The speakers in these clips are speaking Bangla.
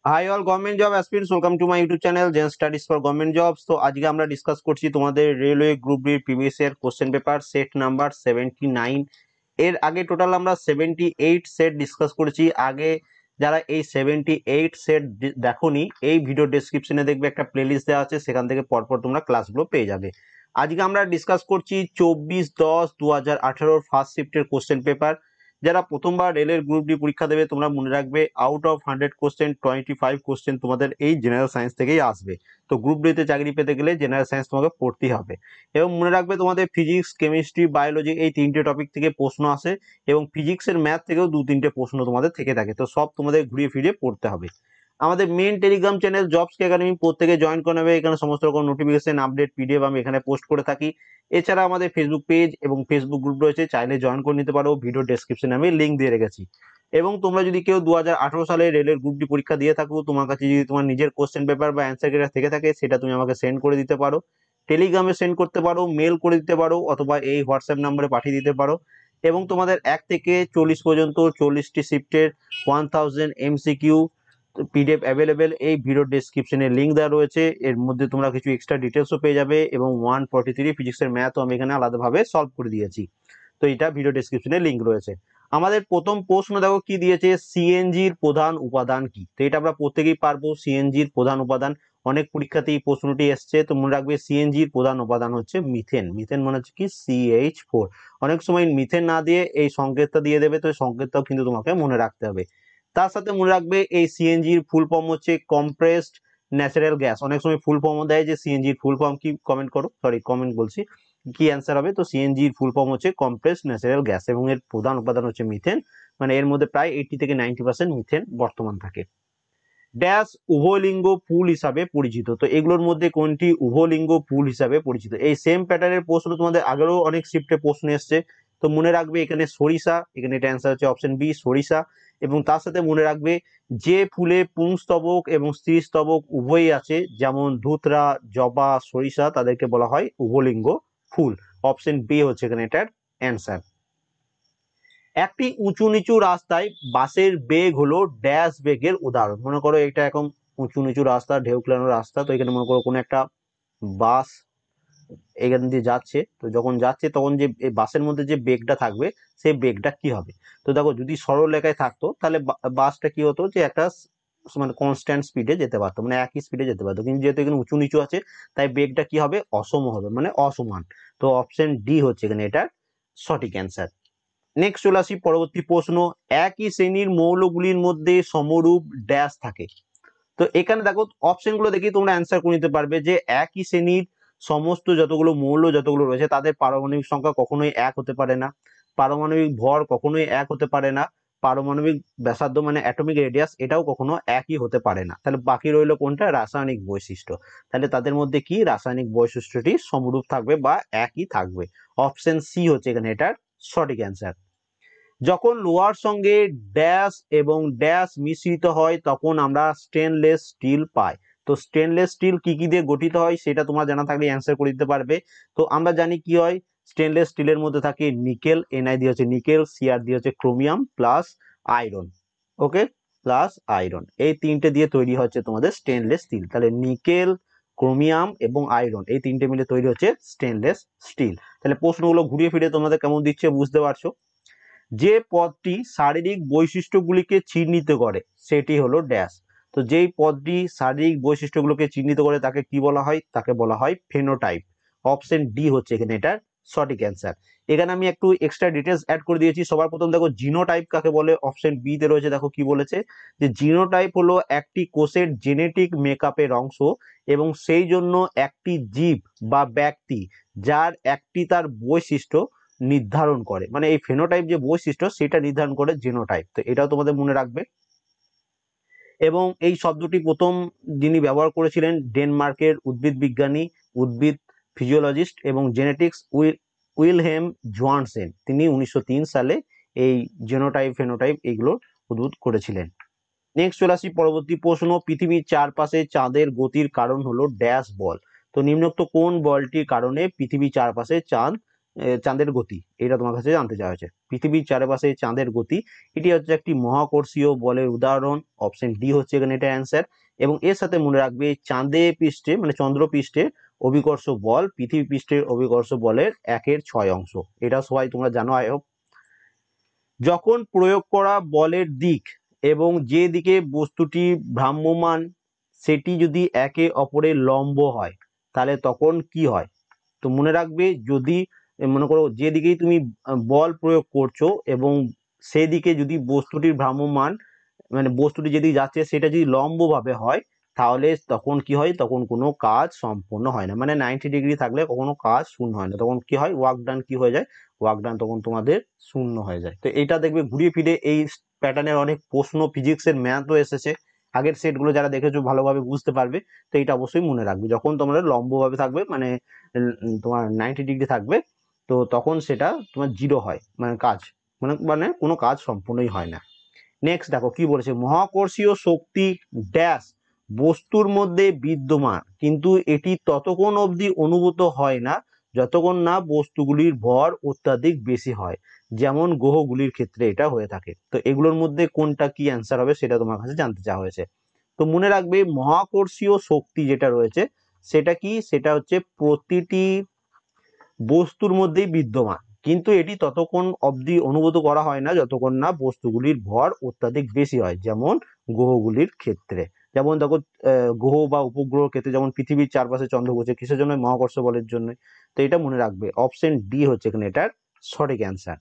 High all government job aspirants, welcome to my YouTube channel Gen Studies for government jobs. তো আজকে আমরা ডিসকাস করছি তোমাদের railway group D previous year question paper set number 79। এর আগে টোটাল আমরা 78 সেট ডিসকাস করেছি। আগে যারা এই 78 সেট দেখোনি, এই ভিডিও ডেসক্রিপশনে দেখবে একটা প্লেলিস্ট দেওয়া আছে, সেখান থেকে পরপর তোমরা ক্লাসগুলো পেয়ে যাবে। আজকে আমরা ডিসকাস করছি 24/10/2018 ফার্স্ট শিফটের কোশ্চেন পেপার। যারা প্রথমবার রেলের গ্রুপ ডি পরীক্ষা দেবে, তোমরা মনে রাখবে আউট অফ 100 কোশ্চেন 25 কোশ্চেন তোমাদের এই জেনারেল সায়েন্স থেকেই আসবে। তো গ্রুপ ডিতে চাকরি পেতে গেলে জেনারেল সায়েন্স তোমাকে পড়তেই হবে। এবং মনে রাখবে তোমাদের ফিজিক্স, কেমিস্ট্রি, বায়োলজি এই তিনটে টপিক থেকে প্রশ্ন আসে, এবং ফিজিক্সের ম্যাথ থেকেও 2-3টে প্রশ্ন তোমাদের থেকে থাকে। তো সব তোমাদের ঘুরিয়ে ফিরিয়ে পড়তে হবে। আমাদের main Telegram channel jobs academy, প্রত্যেকে জয়েন করে নেবে। এখানে সমস্ত রকম নোটিফিকেশন, আপডেট, পিডিএফ আমি এখানে পোস্ট করে থাকি। এছাড়া আমাদের ফেসবুক পেজ এবং ফেসবুক গ্রুপ রয়েছে, চাইলে জয়েন করে নিতে পারো। ভিডিও ডেসক্রিপশনে আমি লিঙ্ক দিয়ে রেখেছি। এবং তোমরা যদি কেউ 2018 সালে রেলের গ্রুপ ডি পরীক্ষা দিয়ে থাকো, তোমার কাছে যদি তোমার নিজের কোশ্চেন পেপার বা অ্যান্সার কিটা থেকে থাকে, সেটা তুমি আমাকে সেন্ড করে দিতে পারো। টেলিগ্রামে সেন্ড করতে পারো, মেল করে দিতে পারো, অথবা এই হোয়াটসঅ্যাপ নাম্বারে পাঠিয়ে দিতে পারো। এবং তোমাদের 1 থেকে 40 পর্যন্ত 40টি শিফটের 1000 এমসিকিউ পিডিএফ অ্যাভেলেবেল এই ভিডিও ডেসক্রিপশনে লিঙ্ক দেওয়া রয়েছে। এর মধ্যে তোমরা কিছু এক্সট্রা ডিটেলসও পেয়ে যাবে, এবং 143 ফিজিক্সের ম্যাথও আমি এখানে আলাদাভাবে সলভ করে দিয়েছি। তো এটা ভিডিও ডেসক্রিপশনে লিঙ্ক রয়েছে। আমাদের প্রথম প্রশ্ন দেখো কি দিয়েছে, সিএনজির প্রধান উপাদান কি। তো এটা আমরা প্রত্যেকেই পারবো, সিএনজির প্রধান উপাদান। অনেক পরীক্ষাতে এই প্রশ্নটি এসছে, তো মনে রাখবে সিএনজির প্রধান উপাদান হচ্ছে মিথেন। মিথেন মানে হচ্ছে কি CH4। অনেক সময় মিথেন না দিয়ে এই সংকেতটা দিয়ে দেবে, তো এই সংকেতটাও কিন্তু তোমাকে মনে রাখতে হবে। তার সাথে মনে রাখবে এই সিএনজির ফুল ফর্ম হচ্ছে কম্প্রেসড ন্যাচারাল গ্যাস। অনেক সময় ফুল ফর্মও দেয়, যে সিএনজির ফুল ফর্ম কি, কমেন্ট করো, সরি কমেন্ট বলছি, কি অ্যান্সার হবে। তো সিএনজির ফুল ফর্ম হচ্ছে কম্প্রেসড ন্যাচারাল গ্যাস, এবং এর প্রধান উপাদান হচ্ছে মিথেন। মানে এর মধ্যে প্রায় 80 থেকে 90% মিথেন বর্তমান থাকে। ড্যাশ উভয়লিঙ্গ পুল হিসাবে পরিচিত। তো এগুলোর মধ্যে কোনটি উভয়লিঙ্গ পুল হিসাবে পরিচিত। এই সেম প্যাটার্নের প্রশ্ন তোমাদের আগেও অনেক শিফটে প্রশ্ন এসছে। তো মনে রাখবে এখানে সরিষা, এখানে এটা অ্যান্সার হচ্ছে অপশন বি সরিষা। এবং তার সাথে মনে রাখবে যে ফুলে পুংস্তবক এবং স্ত্রীস্তবক উভয়ই আছে, যেমন ধুতরা, জবা, সরিষা, তাদেরকে বলা হয় উভয়লিঙ্গ ফুল। অপশন বি হচ্ছে এখানে এটার অ্যান্সার। একটি উঁচু নিচু রাস্তায় বাসের বেগ হলো ড্যাশ বেগের উদাহরণ। মনে করো এটা এখন উঁচু নিচু রাস্তা, ঢেউ খেলানো রাস্তা। তো এখানে মনে করো কোনো একটা বাস এখান দিয়ে যাচ্ছে। তো যখন যাচ্ছে তখন যে বাসের মধ্যে যে বেগটা থাকবে, সেই বেগটা কি হবে। তো দেখো যদি সরল রেখায় থাকতো, তাহলে বাসটা কি হতো, যে একটা মানে কনস্ট্যান্ট স্পিডে যেতে পারতো, মানে একই স্পিডে যেতে পারতো। কিন্তু যেহেতু এখানে উঁচু নিচু আছে, তাই বেগটা কি হবে, অসম হবে, মানে অসমান। তো অপশন ডি হচ্ছে এখানে এটা সঠিক অ্যান্সার। নেক্সট চলে আসি পরবর্তী প্রশ্ন, একই শ্রেণীর মৌলগুলির মধ্যে সমরূপ ড্যাশ থাকে। তো এখানে দেখো অপশনগুলো দেখি তোমরা অ্যান্সার করে নিতে পারবে, যে একই শ্রেণীর সমস্ত যতগুলো মৌল যতগুলো রয়েছে, তাদের পারমাণবিক সংখ্যা কখনোই এক হতে পারে না, পারমাণবিক ভর কখনোই এক হতে পারে না, পারমাণবিক ব্যাসার্ধ মানে অ্যাটমিক রেডিয়াস এটাও কখনো একই হতে পারে না। তাহলে বাকি রইল কোনটা, রাসায়নিক বৈশিষ্ট্য। তাহলে তাদের মধ্যে কি রাসায়নিক বৈশিষ্ট্যটি সমরূপ থাকবে বা একই থাকবে। অপশন সি হচ্ছে এখানে এটার সঠিক অ্যান্সার। যখন লোহার সঙ্গে ড্যাশ এবং ড্যাশ মিশ্রিত হয়, তখন আমরা স্টেনলেস স্টিল পাই। তো স্টেনলেস স্টিল কি কি দিয়ে গঠিত হয় সেটা তোমার জানা থাকলে অ্যান্সার করে দিতে পারবে। তো আমরা জানি কি হয়, স্টেনলেস স্টিলের মধ্যে থাকে নিকেল, Ni দিয়ে হচ্ছে নিকেল, Cr দিয়ে হচ্ছে chromium, plus iron. Okay, plus iron, এই তিনটে দিয়ে তৈরি হচ্ছে তোমাদের স্টেনলেস স্টিল। তাহলে নিকেল, ক্রোমিয়াম এবং আয়রন এই তিনটে মিলে তৈরি হচ্ছে স্টেনলেস স্টিল। তাহলে প্রশ্নগুলো ঘুরিয়ে ফিরে তোমাদের কেমন দিচ্ছে বুঝতে পারছো। যে পদটি শারীরিক বৈশিষ্ট্যগুলিকে চিহ্নিত করে সেটি হলো ড্যাশ। তো যেই পদটি শারীরিক বৈশিষ্ট্যগুলোকে চিহ্নিত করে তাকে কি বলা হয়, তাকে বলা হয় ফেনোটাইপ। অপশন ডি হচ্ছে এখানে এটার সঠিক অ্যান্সার। এখানে আমি একটু এক্সট্রা ডিটেলস অ্যাড করে দিয়েছি। সবার প্রথম দেখো জিনোটাইপ কাকে বলে, অপশন বি তে রয়েছে। দেখো কি বলেছে, যে জিনোটাইপ হলো একটি কোষের জেনেটিক মেকআপের অংশ, এবং সেই জন্য একটি জীব বা ব্যক্তি যার একটি তার বৈশিষ্ট্য নির্ধারণ করে, মানে এই ফেনোটাইপ যে বৈশিষ্ট্য সেটা নির্ধারণ করে জিনোটাইপ। তো এটাও তোমাদের মনে রাখবে। এবং এই শব্দটি প্রথম যিনি ব্যবহার করেছিলেন, ডেনমার্কের উদ্ভিদ বিজ্ঞানী, উদ্ভিদ ফিজিওলজিস্ট এবং জেনেটিক্স উইলহেম জোয়ানসেন। তিনি 1903 সালে এই জেনোটাইপ ফেনোটাইপ এইগুলো উদ্ভূত করেছিলেন। নেক্সট চলে আসি পরবর্তী প্রশ্ন, পৃথিবীর চারপাশে চাঁদের গতির কারণ হলো ড্যাশ বল। তো নিম্নোক্ত কোন বলটির কারণে পৃথিবীর চারপাশে চাঁদ চাঁদের গতি, এটা তোমার কাছে জানতে চাওয়া হয়েছে। পৃথিবীর চারপাশে চাঁদের গতি, এটি হচ্ছে একটি মহাকর্ষীয় বলের উদাহরণ। অপশন ডি হচ্ছে এখানে এটা অ্যান্সার। এবং এর সাথে মনে রাখবে চাঁদে পৃষ্ঠে মানে চন্দ্র পৃষ্ঠে অভিকর্ষ বল পৃথিবী পৃষ্ঠের অভিকর্ষ বলের 1/6 অংশ। এটা সবাই তোমরা জানো আই হোপ। যখন প্রয়োগ করা বলের দিক এবং যে দিকে বস্তুটি ভ্রাম্যমান সেটি যদি একে অপরের লম্ব হয় তাহলে তখন কি হয়? তো মনে রাখবে, যদি মনে করো যেদিকেই তুমি বল প্রয়োগ করছো এবং সেদিকে যদি বস্তুটির ভ্রাম্যমান মানে বস্তুটি যেদিকে যাচ্ছে সেটা যদি লম্বভাবে হয় তাহলে তখন কি হয়? তখন কোনো কাজ সম্পূর্ণ হয় না, মানে 90 ডিগ্রি থাকলে কখনো কাজ শূন্য হয় না, তখন কি হয়? ওয়ার্ক ডান কি হয়ে যায়? ওয়ার্ক ডান তখন তোমাদের শূন্য হয়ে যায়। তো এটা দেখবে ঘুরিয়ে ফিরে এই প্যাটার্নের অনেক প্রশ্ন ফিজিক্সের ম্যাথও এসেছে, আগের সেটগুলো যারা দেখেছো ভালোভাবে বুঝতে পারবে। তো এটা অবশ্যই মনে রাখবে, যখন তোমাদের লম্বভাবে থাকবে মানে তোমার 90 ডিগ্রি থাকবে তো তখন সেটা তোমার জিরো হয়, মানে কাজ মানে কোনো কাজ সম্পূর্ণই হয় না। নেক্সট দেখো কি বলেছে, মহাকর্ষীয় শক্তি ড্যাশ বস্তুর মধ্যে বিদ্যমান কিন্তু এটি ততক্ষণ অবধি অনুভূত হয় না যতক্ষণ না বস্তুগুলির ভর অত্যাধিক বেশি হয়, যেমন গ্রহগুলির ক্ষেত্রে এটা হয়ে থাকে। তো এগুলোর মধ্যে কোনটা কি অ্যান্সার হবে সেটা তোমার কাছে জানতে চাওয়া হয়েছে। তো মনে রাখবে মহাকর্ষীয় শক্তি যেটা রয়েছে সেটা কি? সেটা হচ্ছে প্রতিটি বস্তুর মধ্যেই বিদ্যমান কিন্তু এটি ততক্ষণ অবধি অনুভূত করা হয় না যতক্ষণ না বস্তুগুলির ভর অত্যাধিক বেশি হয়, যেমন গ্রহগুলির ক্ষেত্রে। যেমন দেখো গ্রহ বা উপগ্রহ ক্ষেত্রে যেমন পৃথিবীর চারপাশে চন্দ্র ঘুরছে কিসের জন্য? মহাকর্ষ বলের জন্য। তো এটা মনে রাখবে, অপশন ডি হচ্ছে এখানে এটার সঠিক অ্যান্সার।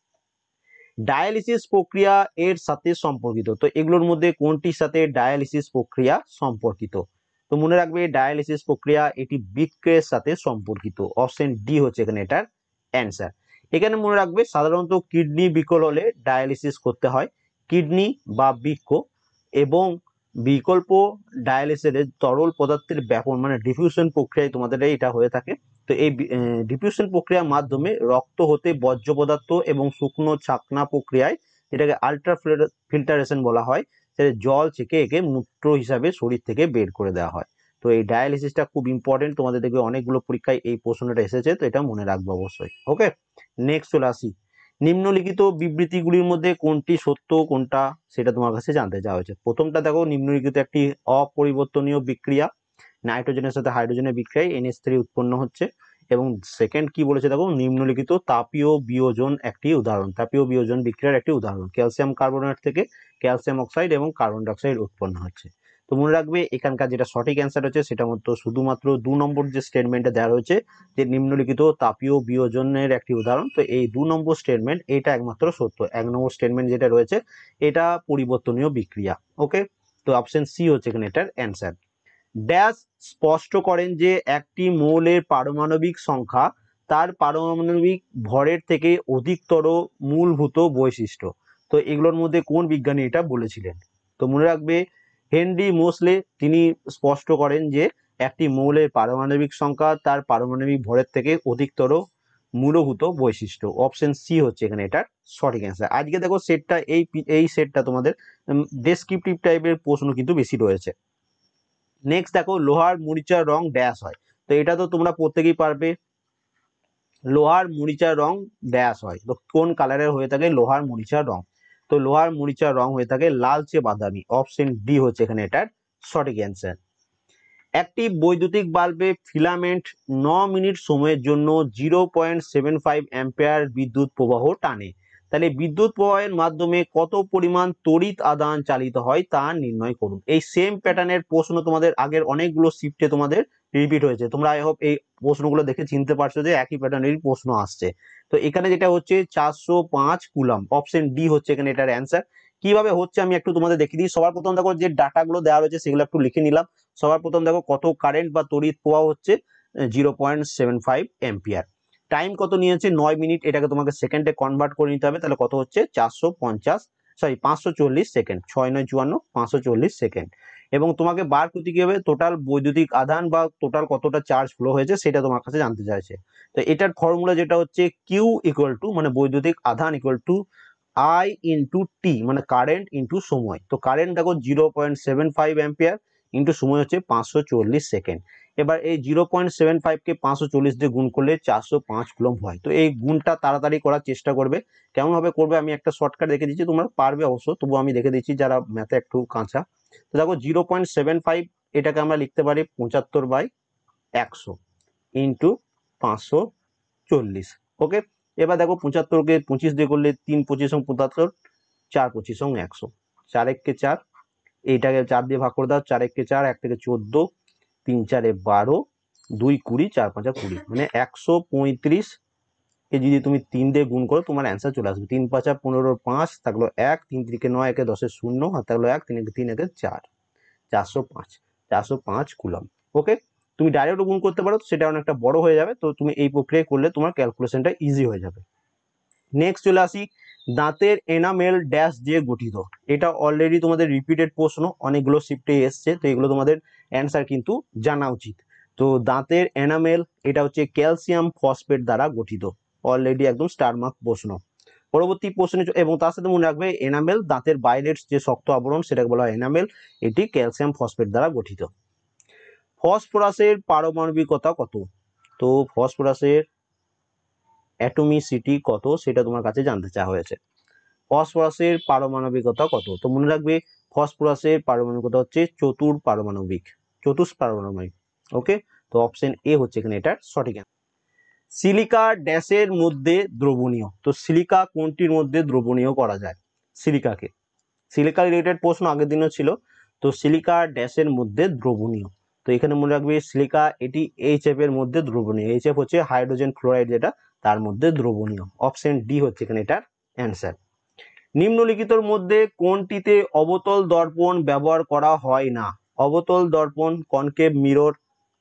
ডায়ালিসিস প্রক্রিয়া এর সাথে সম্পর্কিত, তো এগুলোর মধ্যে কোনটির সাথে ডায়ালিসিস প্রক্রিয়া সম্পর্কিত? তো মনে রাখবে ডায়ালিসিস প্রক্রিয়া এটি বৃক্কের সাথে সম্পর্কিত। অপশন ডি হচ্ছে এখানে এটার অ্যান্সার। এখানে মনে রাখবে সাধারণত কিডনি বিকল হলে ডায়ালিসিস করতে হয়, কিডনি বা বৃক্ক এবং বিকল্প ডায়ালিসিসের তরল পদার্থের ব্যাপন মানে ডিফিউশন প্রক্রিয়ায় তোমাদের এটা হয়ে থাকে। তো এই ডিফিউশন প্রক্রিয়ার মাধ্যমে রক্ত হতে বর্জ্য পদার্থ এবং শুকনো ছাকনা প্রক্রিয়ায় যেটাকে আল্ট্রা ফিল্টারেশন বলা হয়, সেটা জল ছেঁকে একে মূত্র হিসাবে শরীর থেকে বের করে দেওয়া হয়। তো এই ডায়ালিসিসটা খুব ইম্পর্টেন্ট, তোমাদের দেখবে অনেকগুলো পরীক্ষায় এই প্রশ্নটা এসেছে, তো এটা মনে রাখবে অবশ্যই। ওকে, নেক্সট চলে আসি, নিম্নলিখিত বিবৃতিগুলির মধ্যে কোনটি সত্য কোনটা সেটা তোমার কাছে জানতে চাওয়া হয়েছে। প্রথমটা দেখো, নিম্নলিখিত একটি অপরিবর্তনীয় বিক্রিয়া, নাইট্রোজেনের সাথে হাইড্রোজেনের বিক্রিয়ায় NH3 উৎপন্ন হচ্ছে। এবং সেকেন্ড কি বলেছে দেখো, নিম্নলিখিত তাপীয় বিয়োজন একটি উদাহরণ, তাপীয় বিয়োজন বিক্রিয়ার একটি উদাহরণ, ক্যালসিয়াম কার্বনেট থেকে ক্যালসিয়াম অক্সাইড এবং কার্বন ডাইঅক্সাইড উৎপন্ন হচ্ছে। তো মনে রাখবে এখানকার যেটা সঠিক অ্যান্সার হচ্ছে সেটা মতো শুধুমাত্র 2 নম্বর যে স্টেটমেন্টে দেওয়া রয়েছে যে নিম্নলিখিত তাপীয় বিয়োজনের একটি উদাহরণ, তো এই 2 নম্বর স্টেটমেন্ট এটা একমাত্র সত্য। 1 নম্বর স্টেটমেন্ট যেটা রয়েছে এটা পরিবর্তনীয় বিক্রিয়া। ওকে, তো অপশন সি হচ্ছে এখানে এটার অ্যান্সার। ড্যাশ স্পষ্ট করেন যে একটি মৌলের পারমাণবিক সংখ্যা তার পারমাণবিক ভরের থেকে অধিকতর মূলভূত বৈশিষ্ট্য। তো এগুলোর মধ্যে কোন বিজ্ঞানী এটা বলেছিলেন? তো মনে রাখবে হেনরি মোসলে তিনি স্পষ্ট করেন যে একটি মৌলের পারমাণবিক সংখ্যা তার পারমাণবিক ভরের থেকে অধিকতর মূলভূত বৈশিষ্ট্য। অপশন সি হচ্ছে এখানে এটার সঠিক অ্যান্সার। আজকে দেখো সেটটা এই সেটটা তোমাদের ডেসক্রিপটিভ টাইপের প্রশ্ন কিন্তু বেশি রয়েছে। নেক্সট দেখো, লোহার মরিচার রং ড্যাশ হয়, তো এটা তো তোমরা প্রত্যেকেই পারবে। লোহার মরিচার রং ড্যাশ হয়, তো কোন কালারের হয়ে থাকে লোহার মরিচার রং? তো লোহার মরিচার রং হয়ে থাকে লালচে বাদামি। অপশন ডি হচ্ছে এখানে এটার সঠিক অ্যান্সার। একটি বৈদ্যুতিক বাল্বে ফিলামেন্ট 9 মিনিট সময়ের জন্য 0.75 অ্যাম্পিয়ার বিদ্যুৎ প্রবাহ টানে, তাহলে বিদ্যুৎ প্রবাহের মাধ্যমে কত পরিমাণ তড়িৎ আদান চালিত হয় তা নির্ণয় করুন। এই সেম প্যাটার্নের প্রশ্ন তোমাদের আগের অনেকগুলো শিফটে তোমাদের রিপিট হয়েছে, তোমরা আই হোপ এই প্রশ্নগুলো দেখে চিনতে পারছো যে একই প্যাটার্নের প্রশ্ন আসছে। তো এখানে যেটা হচ্ছে 405 কুলাম। অপশন ডি হচ্ছে এখানে এটার অ্যান্সার। কিভাবে হচ্ছে আমি একটু তোমাদের দেখিয়ে দিই। সবার প্রথম দেখো যে ডাটাগুলো দেওয়া রয়েছে সেগুলো একটু লিখে নিলাম। সবার প্রথম দেখো কত কারেন্ট বা তড়িৎ প্রবাহ হচ্ছে 0.75 অ্যাম্পিয়ার। টাইম কত নিয়েছে 9 মিনিট, এটাকে তোমাকে সেকেন্ডে কনভার্ট করে নিতে হবে, তাহলে কত হচ্ছে 540 সেকেন্ড। 6 9 54 540 সেকেন্ড। এবং তোমাকে বার করতে কি হবে, টোটাল বৈদ্যুতিক আধান বা টোটাল কতটা চার্জ ফ্লো হয়েছে সেটা তোমার কাছে জানতে চাইছে। তো এটার ফর্মুলা যেটা হচ্ছে কিউ ইকুয়াল টু মানে বৈদ্যুতিক আধান equal to I into t মানে কারেন্ট ইন্টু সময়। তো কারেন্ট দেখো 0.75 অ্যাম্পিয়ার ইন্টু সময় হচ্ছে 540 সেকেন্ড। এবার এই 0.75কে 540 দিয়ে গুণ করলে 405 কুলম্ব হয়। তো এই গুণটা তাড়াতাড়ি করার চেষ্টা করবে। কেমনভাবে করবে আমি একটা শর্টকাট দেখে দিচ্ছি, তোমরা পারবে অবশ্য, তবু আমি দেখে দিচ্ছি যারা ম্যাথে একটু কাঁচা। তো দেখো 0.75 এটাকে আমরা লিখতে পারি 75/100 ইন্টু 540। ওকে, এবার দেখো 75কে 25 দিয়ে করলে 3 25 75, 4 25 100, 4 1 4, এইটাকে 4 দিয়ে ভাগ করে দাও, 4 1 4, 1 থেকে 14, 3 4 12, 2 20, 4 5 20, মানে 135 কে যদি তুমি 3 দিয়ে গুণ করো তোমার অ্যান্সার চলে আসবে। 3 5 15, 5 থাকলো 1, 3 3 9, 1 10 0, আর থাকলো 1, 3 3 1 4, 405 কুলম্ব। ওকে, তুমি ডাইরেক্ট গুণ করতে পারো, সেটা অনেকটা বড় হয়ে যাবে, তো তুমি এই প্রক্রিয়ায় করলে তোমার ক্যালকুলেশনটা ইজি হয়ে যাবে। নেক্সট চলে আসি, দাঁতের এনামেল ড্যাশ দিয়ে গঠিত। এটা অলরেডি তোমাদের রিপিটেড প্রশ্ন, অনেকগুলো শিফটে এসছে, তো এগুলো তোমাদের অ্যান্সার কিন্তু জানা উচিত। তো দাঁতের এনামেল এটা হচ্ছে ক্যালসিয়াম ফসফেট দ্বারা গঠিত, অলরেডি একদম স্টার মার্ক প্রশ্ন। পরবর্তী প্রশ্নে, এবং তার সাথে মনে রাখবে এনামেল দাঁতের বাইরের যে শক্ত আবরণ সেটাকে বলা হয় এনামেল, এটি ক্যালসিয়াম ফসফেট দ্বারা গঠিত। ফসফরাসের পারমাণবিকতা কত? তো ফসফরাসের অ্যাটমিসিটি কত সেটা তোমার কাছে জানতে চাওয়া হয়েছে। ফসফরাসের পারমাণবিকতা কত? তো মনে রাখবে ফসফরাসের পারমাণবিকতা হচ্ছে চতুষ্পারমাণবিক। ওকে, তো অপশন এ হচ্ছে এখানে এটার সঠিক অ্যান্সার। সিলিকা ড্যাশের মধ্যে দ্রবণীয়। তো সিলিকা কোনটির মধ্যে দ্রবণীয় করা যায়? সিলিকা রিলেটেড প্রশ্ন আগের দিনও ছিল। তো সিলিকা ড্যাশের মধ্যে দ্রবণীয়, তো এখানে মনে রাখবে সিলিকা এটি HF এর মধ্যে দ্রবণীয়। HF হচ্ছে হাইড্রোজেন ফ্লোরাইড, যেটা তার মধ্যে দ্রবণীয়। অপশন ডি হচ্ছে এখানে এটার অ্যান্সার। নিম্নলিখিতর মধ্যে কোনটিতে অবতল দর্পণ ব্যবহার করা হয় না? অবতল দর্পণ, কনকেভ মিরর,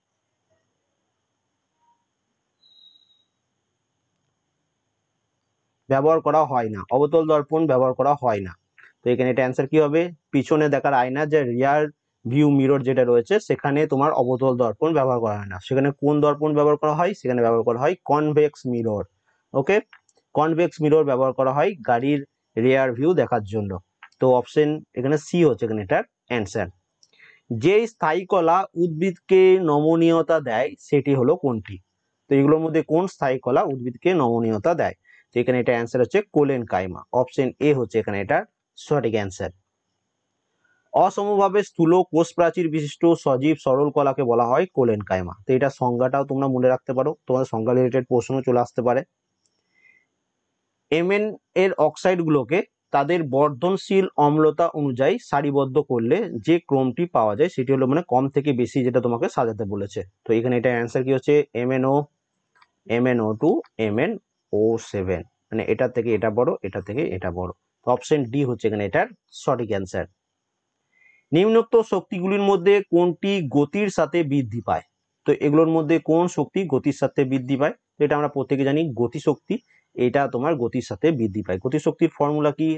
ব্যবহার করা হয় না। অবতল দর্পণ ব্যবহার করা হয় না। তো এখানে এটা অ্যান্সার কি হবে? পিছনে দেখার আয়না, যে রিয়ার ভিউ মিরর যেটা রয়েছে, সেখানে তোমার অবতল দর্পণ ব্যবহার করা হয় না। সেখানে কোন দর্পণ ব্যবহার করা হয়? সেখানে ব্যবহার করা হয় convex mirror. Okay, convex mirror ব্যবহার করা হয় গাড়ির রিয়ার ভিউ দেখার জন্য। তো অপশন এখানে সি হচ্ছে এখানে এটার অ্যান্সার। যে স্থায়ী কলা উদ্ভিদকে নমনীয়তা দেয় সেটি হলো কোনটি? তো এগুলোর মধ্যে কোন স্থায়ী কলা উদ্ভিদকে নমনীয়তা দেয়? তো এখানে এটা অ্যান্সার হচ্ছে কোলেন কাইমা। অপশন এ হচ্ছে এখানে এটার সঠিক অ্যান্সার। অসমভাবে স্থূল কোষ প্রাচীর বিশিষ্ট সজীব সরল কলাকে বলা হয় কোলেন কাইমা। তো এটা সংজ্ঞাটাও তোমরা মনে রাখতে পারো, তোমাদের সংজ্ঞা রিলেটেড প্রশ্ন চলে আসতে পারে। এমএন এর অক্সাইড গুলোকে তাদের বর্ধনশীল অম্লতা অনুযায়ী সারিবদ্ধ করলে যে ক্রমটি পাওয়া যায় সেটি হলো মানে কম থেকে বেশি, যেটা তোমাকে সাজাতে বলেছে। তো এখানে এটা অ্যান্সার কি হচ্ছে? MnO, MnO2, MnO7, মানে এটা থেকে এটা বড়, এটা থেকে এটা বড়। তো অপশন ডি হচ্ছে এখানে এটার সঠিক অ্যান্সার। নিম্নোক্ত শক্তিগুলির মধ্যে কোনটি গতির সাথে বৃদ্ধি পায়? তো এগুলোর মধ্যে কোন শক্তি গতির সাথে বৃদ্ধি পায়? এটা আমরা প্রত্যেকে জানি গতিশক্তি, এটা তোমার গতির সাথে বৃদ্ধি পায়। গতিশক্তির ফর্মুলা কি?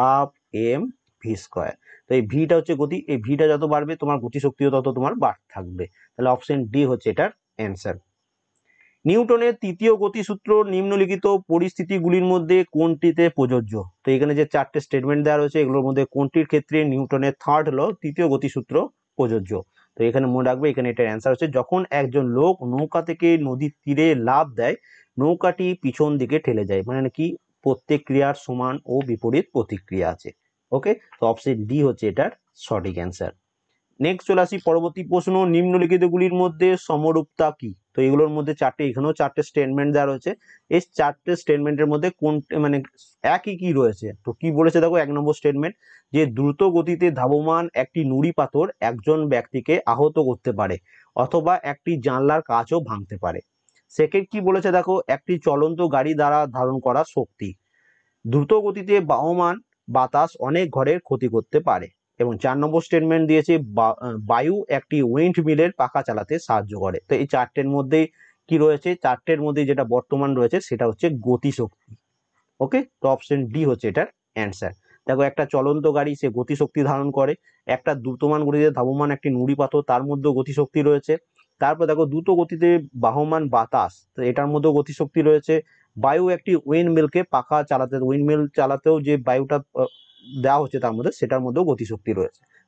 ½ mv²। তো এই ভিটা হচ্ছে গতি, এই ভিটা যত বাড়বে তোমার গতিশক্তিও তত তোমার বাড়তে থাকবে। তাহলে অপশন ডি হচ্ছে এটার অ্যান্সার। নিউটনের তৃতীয় গতিসূত্র নিম্নলিখিত পরিস্থিতিগুলির মধ্যে কোনটিতে প্রযোজ্য? তো এখানে যে 4টে স্টেটমেন্ট দেওয়া রয়েছে এগুলোর মধ্যে কোনটির ক্ষেত্রে নিউটনের থার্ড ল তৃতীয় গতিসূত্র প্রযোজ্য? তো এখানে মনে রাখবে এখানে এটার অ্যান্সার হচ্ছে যখন একজন লোক নৌকা থেকে নদীর তীরে লাফ দেয় নৌকাটি পিছন দিকে ঠেলে যায়, মানে কি প্রত্যেক ক্রিয়ার সমান ও বিপরীত প্রতিক্রিয়া আছে। ওকে, তো অপশন ডি হচ্ছে এটার সঠিক অ্যান্সার। নেক্সট চলে আসি পরবর্তী প্রশ্ন, নিম্নলিখিতগুলির মধ্যে সমরূপতা কি? তো এগুলোর মধ্যে এখানেও 4টে স্টেটমেন্ট দেওয়া রয়েছে। এই 4টে স্টেটমেন্টের মধ্যে কোন মানে একই কি রয়েছে? তো কি বলেছে দেখো, 1 নম্বর স্টেটমেন্ট, যে দ্রুত গতিতে ধাবমান একটি নুড়ি পাথর একজন ব্যক্তিকে আহত করতে পারে অথবা একটি জানলার কাঁচও ভাঙতে পারে। সেকেন্ড কি বলেছে দেখো, একটি চলন্ত গাড়ি দ্বারা ধারণ করা শক্তি, দ্রুত গতিতে বহমান বাতাস অনেক ঘরের ক্ষতি করতে পারে। এবং 4 নম্বর স্টেটমেন্ট দিয়েছে বায়ু একটি উইন্ড মিলের পাখা চালাতে সাহায্য করে। তো এই 4টের মধ্যেই কি রয়েছে? 4টের মধ্যে যেটা বর্তমান রয়েছে সেটা হচ্ছে গতিশক্তি। ওকে, তো অপশন ডি হচ্ছে এটার অ্যান্সার। দেখো একটা চলন্ত গাড়ি সে গতিশক্তি ধারণ করে, একটা দ্রুতমান গতিতে ধাবমান একটি নুড়ি পাথর তার মধ্যেও গতিশক্তি রয়েছে। তারপর দেখো দ্রুত গতিতে বাহমান বাতাস, তো এটার মধ্যেও গতিশক্তি রয়েছে। বায়ু একটি উইন্ড মিলকে উইন্ড মিল চালাতেও যে বায়ুটা দেওয়া হচ্ছে তার মধ্যে সেটার মধ্যেও গতিশক্তি রয়েছে।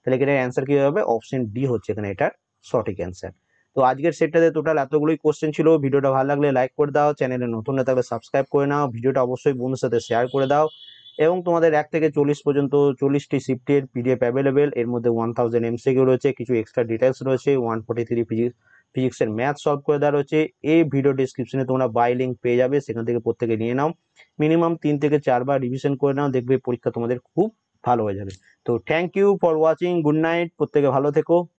তাহলে এখানে অ্যান্সার কি হবে, অপশন ডি হচ্ছে এখানে এটার সঠিক অ্যান্সার। তো আজকের সেটটাতে টোটাল এতগুলোই কোশ্চেন ছিল। ভিডিওটা ভালো লাগলে লাইক করে দাও, চ্যানেলে নতুন হয়ে থাকলে সাবস্ক্রাইব করে নাও, ভিডিওটা অবশ্যই বন্ধুর সাথে শেয়ার করে দাও এবং তোমাদের 1 থেকে 40 পর্যন্ত 40টি শিফটের পিডিএফ অ্যাভেলেবেল। এর মধ্যে 1000 এমসিকিউ রয়েছে, কিছু এক্সট্রা ডিটেলস রয়েছে, 143 ফিজিক্সের ম্যাথ সলভ করে দেওয়া রয়েছে। এই ভিডিও ডিসক্রিপশনে তোমরা বাই লিঙ্ক পেয়ে যাবে, সেখান থেকে প্রত্যেকে নিয়ে নাও, মিনিমাম 3 থেকে 4 বার রিভিশন করে নাও, দেখবে পরীক্ষা তোমাদের খুব ভালো হয়ে যাবে। তো thank you for watching, good night, প্রত্যেকে ভালো থেকো।